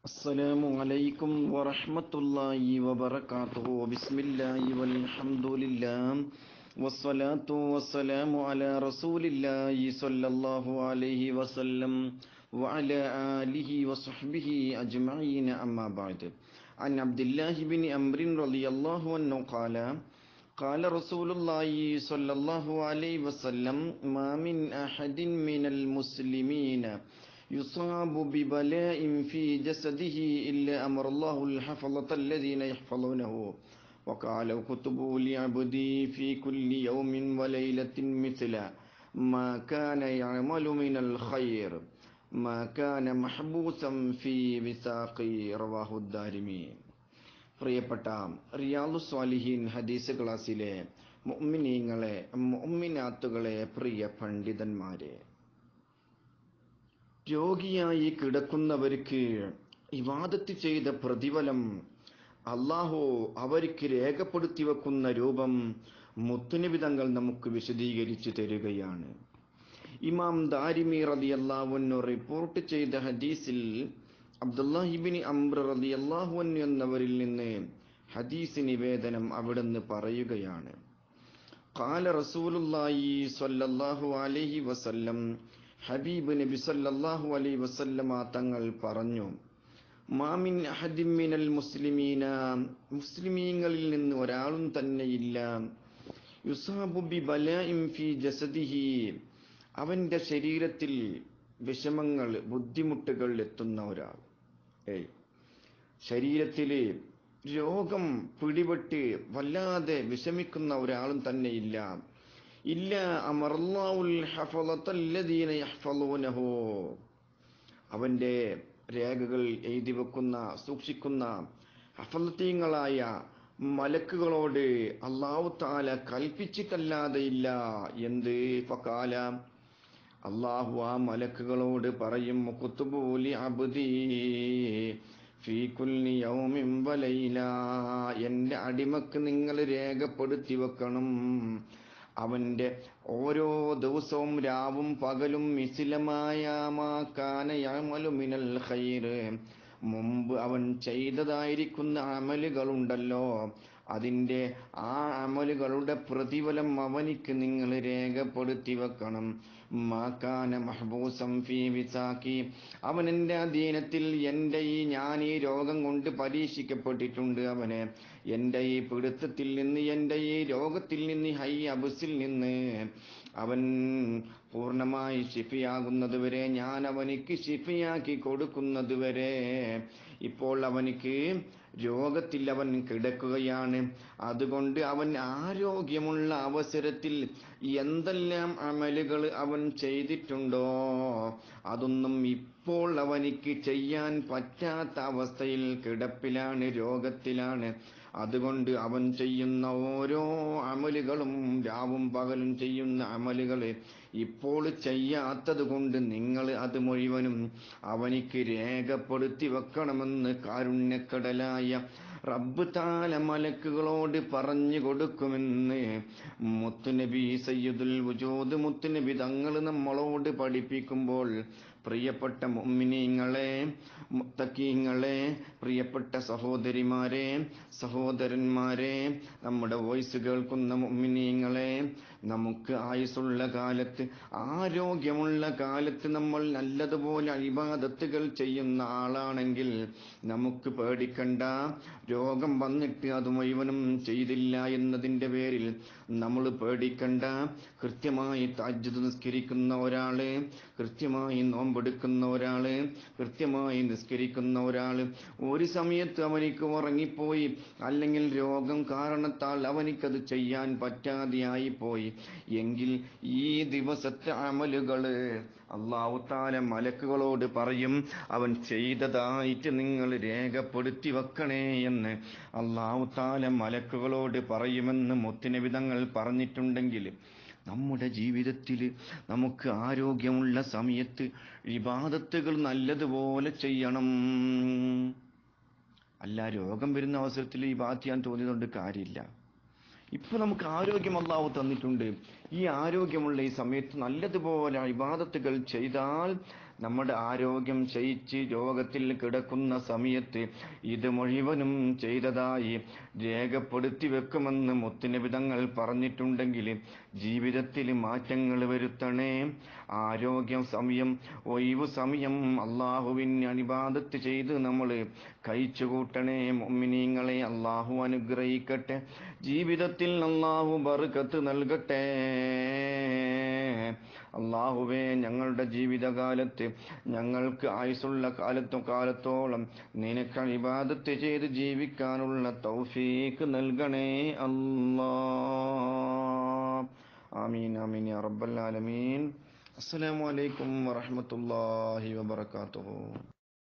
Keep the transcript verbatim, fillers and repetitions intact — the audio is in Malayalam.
അസ്സലാമു അലൈക്കും വറഹ്മത്തുള്ളാഹി വബറകാതുഹു. ബിസ്മില്ലാഹി വൽഹംദുലില്ലാഹ് വസ്സലാത്തു വസ്സലാമു അലാ റസൂലില്ലാഹി സ്വല്ലല്ലാഹു അലൈഹി വസല്ലം വഅലാ ആലിഹി വസ്വഹ്ബിഹി അജ്മഈൻ. അമ്മാ ബഅദ്. അൻ അബ്ദുല്ലാഹി ഇബ്നു അംർ റളിയല്ലാഹു അൻഹു ഖാല ഖാല റസൂലുള്ളാഹി സ്വല്ലല്ലാഹു അലൈഹി വസല്ലം മാ മിൻ അഹദിൻ മിനൽ മുസ്ലിമീന يصاب ببلاء في جسده إلا أمر الله الحفظة الذين يحفظونه وقال كتبوا لعبدي في كل يوم وليلة مثل ما كان يعمل من الخير ما كان محبوسا في وثاقي رواه الدارمي. പ്രിയപ്പെട്ട റിയാദു സ്വാലിഹീൻ ഹദീസ് ക്ലാസ്സിലെ മുഅ്മിനീങ്ങളെ മുഅ്മിനാത്തുകളെ പ്രിയ പണ്ഡിതന്മാരെ, രോഗിയായി കിടക്കുന്നവർക്ക് ഇബാദത്ത് ചെയ്ത പ്രതിഫലം അല്ലാഹു അവർക്ക് രേഖപ്പെടുത്തി വെക്കുന്ന രൂപം മുത്തുനബി തങ്ങൾ നമുക്ക് വിശദീകരിച്ചു തരികയാണ്. ഇമാം ദാരിമി റളിയല്ലാഹു അൻഹു റിപ്പോർട്ട് ചെയ്ത ഹദീസിൽ അബ്ദുല്ലാഹി ഇബ്നു അംർ റളിയല്ലാഹു അൻഹു എന്നവരിൽ നിന്ന് ഹദീസ് നിവേദനം അവിടുന്ന് പറയുകയാണ്. ഖാല റസൂലുള്ളാഹി സ്വല്ലല്ലാഹു അലൈഹി വസല്ലം, ഹബീബ് നബി സല്ലല്ലാഹു അലൈഹി വസല്ലമ തങ്ങൾ പറഞ്ഞു, മാമിൻ അഹദിൻ മിനൽ മുസ്ലിമീന, മുസ്ലിമീങ്ങളിൽ നിന്ന് ഒരാളും തന്നെയില്ല, യുസാബു ബി ബലാഇൻ ഫീ ജസദിഹി, അവന്റെ ശരീരത്തിൽ വിഷമങ്ങൾ ബുദ്ധിമുട്ടുകൾ എത്തുന്ന ഒരാൾ, ഏയ് ശരീരത്തില് രോഗം പിടിപെട്ട് വല്ലാതെ വിഷമിക്കുന്ന ഒരാളും തന്നെയില്ല, ഇല്ല അമറല്ലാഹുൽ ഹഫളത്തല്ലദീന യഹ്ഫളൂനഹു, അവന്റെ രേഖകൾ എഴുതി വെക്കുന്ന സൂക്ഷിക്കുന്ന ഹഫളത്തീങ്ങളായ മലക്കുകളോട് അല്ലാഹു തആല കൽപ്പിച്ചിട്ടല്ലാതെ ഇല്ല. എന്ത്? ഫഖാല, അല്ലാഹു ആ മലക്കുകളോട് പറയും, കുതുബു ലി അബ്ദി ഫീ കുല്ലി യൗമിൻ വലൈല, എൻ്റെ അടിമക്ക് നിങ്ങൾ രേഖപ്പെടുത്തി വെക്കണം, അവന്റെ ഓരോ ദിവസവും രാവും പകലും മിസ്ലമായ മാ കാന യഅമലു മിനൽ ഖൈർ, മുമ്പ് അവൻ ചെയ്തതായിരിക്കുന്ന അമലുകളുണ്ടല്ലോ, അതിൻ്റെ ആ അമലുകളുടെ പ്രതിഫലം അവനിക്ക് നിങ്ങൾ രേഖപ്പെടുത്തി വെക്കണം. മാ കാന മഹ്ബൂസം ഫീ വിസാഖി, അവൻ എൻ്റെ അധീനത്തിൽ, എൻ്റെ ഈ ഞാൻ ഈ രോഗം കൊണ്ട് പരീക്ഷിക്കപ്പെട്ടിട്ടുണ്ട്, അവനെ എൻ്റെ ഈ പിടുത്തത്തിൽ നിന്ന്, എൻ്റെ ഈ രോഗത്തിൽ നിന്ന്, ഹൈ അബുസിൽ നിന്ന് അവൻ പൂർണ്ണമായി ശിഫിയാകുന്നത് വരെ, ഞാൻ അവനിക്ക് ശിഫിയാക്കി കൊടുക്കുന്നത് വരെ, ഇപ്പോൾ അവനിക്ക് രോഗത്തിൽ അവൻ കിടക്കുകയാണ്. അതുകൊണ്ട് അവൻ ആരോഗ്യമുള്ള അവസരത്തിൽ എന്തെല്ലാം അമലുകൾ അവൻ ചെയ്തിട്ടുണ്ടോ അതൊന്നും ഇപ്പോൾ അവനിക്ക് ചെയ്യാൻ പറ്റാത്ത അവസ്ഥയിൽ കിടപ്പിലാണ്, രോഗത്തിലാണ്. അതുകൊണ്ട് അവൻ ചെയ്യുന്ന ഓരോ അമലുകളും, രാവും പകലും ചെയ്യുന്ന അമലുകൾ ഇപ്പോൾ ചെയ്യാത്തത് കൊണ്ട് നിങ്ങൾ അത് മുഴുവനും അവനിക്ക് രേഖപ്പെടുത്തി വെക്കണമെന്ന് കാരുണ്യക്കടലായ റബ്ബ് തആല മലക്കുകളോട് പറഞ്ഞു കൊടുക്കുമെന്ന് മുത്തുനബി സയ്യിദുൽ വജൂദ് മുത്തുനബി തങ്ങൾ നമ്മളോട് പഠിപ്പിക്കുമ്പോൾ, പ്രിയപ്പെട്ട മുഅ്മിനീങ്ങളെ, മുത്തഖീങ്ങളെ, പ്രിയപ്പെട്ട സഹോദരിമാരെ, സഹോദരന്മാരെ, നമ്മുടെ വോയിസ് കേൾക്കുന്ന മുഅ്മിനീങ്ങളെ, നമുക്ക് ആയുസ്സുള്ള കാലത്ത്, ആരോഗ്യമുള്ള കാലത്ത് നമ്മൾ നല്ലതുപോലെ ഇബാദത്തുകൾ ചെയ്യുന്ന ആളാണെങ്കിൽ നമുക്ക് പേടിക്കണ്ട. രോഗം വന്നിട്ട് അത് മുഴുവനും ചെയ്തില്ല എന്നതിൻ്റെ പേരിൽ നമ്മൾ പേടിക്കണ്ട. കൃത്യമായി തഹജ്ജുദ് നിസ്കരിക്കുന്ന ഒരാള്, കൃത്യമായി നോമ്പെടുക്കുന്ന ഒരാള്, കൃത്യമായി നിസ്കരിക്കുന്ന ഒരാള്, ഒരു സമയത്ത് അവനിക്ക് ഉറങ്ങിപ്പോയി, അല്ലെങ്കിൽ രോഗം കാരണത്താൽ അവനിക്കത് ചെയ്യാൻ പറ്റാതെയായി പോയി എങ്കിൽ ഈ ദിവസത്തെ അമലുകള് അല്ലാഹു തആല മലക്കുകളോട് പറയും, അവൻ ചെയ്തതായിട്ട് നിങ്ങൾ രേഖപ്പെടുത്തി വെക്കണേ എന്ന് അല്ലാഹു തആല മലക്കുകളോട് പറയുമെന്ന് മുത്തുനബി തങ്ങൾ പറഞ്ഞിട്ടുണ്ടെങ്കിൽ, നമ്മുടെ ജീവിതത്തിൽ നമുക്ക് ആരോഗ്യമുള്ള സമയത്ത് ഇബാദത്തുകൾ നല്ലതുപോലെ ചെയ്യണം. അല്ല, രോഗം വരുന്ന അവസരത്തിൽ ഇബാദത്ത് ചെയ്യാൻ തോന്നിയതുകൊണ്ട് കാര്യമില്ല. ഇപ്പൊ നമുക്ക് ആരോഗ്യം അല്ലാഹു തന്നിട്ടുണ്ട്. ഈ ആരോഗ്യമുള്ള ഈ സമയത്ത് നല്ലതുപോലെ ഇബാദത്തുകൾ ചെയ്താൽ നമ്മുടെ ആരോഗ്യം ക്ഷയിച്ച് രോഗത്തിൽ കിടക്കുന്ന സമയത്ത് ഇത് മുഴുവനും ചെയ്തതായി രേഖപ്പെടുത്തി വെക്കുമെന്ന് മുത്തുനബി തങ്ങൾ പറഞ്ഞിട്ടുണ്ടെങ്കിൽ ജീവിതത്തിൽ മാറ്റങ്ങൾ വരുത്തണേ. ആരോഗ്യം സമയം ഒഴിവ് സമയം അള്ളാഹുവിന് ഇബാദത്ത് ചെയ്ത് നമ്മൾ കഴിച്ചുകൂട്ടണേ. മുഅ്മിനീങ്ങളെ അള്ളാഹു അനുഗ്രഹിക്കട്ടെ. ജീവിതത്തിൽ അള്ളാഹു ബർക്കത്ത് നൽകട്ടെ. അള്ളാഹുവേ, ഞങ്ങളുടെ ജീവിതകാലത്ത് ഞങ്ങൾക്ക് ആയുസ്സുള്ള കാലത്തും കാലത്തോളം നിനക്ക് ഇബാദത്ത് ചെയ്ത് ജീവിക്കാനുള്ള തൗഫീഖ് നൽകണേ അല്ലാ. ആമീൻ ആമീൻ യാ റബ്ബൽ ആലമീൻ. അസ്സലാമു അലൈക്കും വറഹ്മത്തുള്ളാഹി വബറകാതുഹു.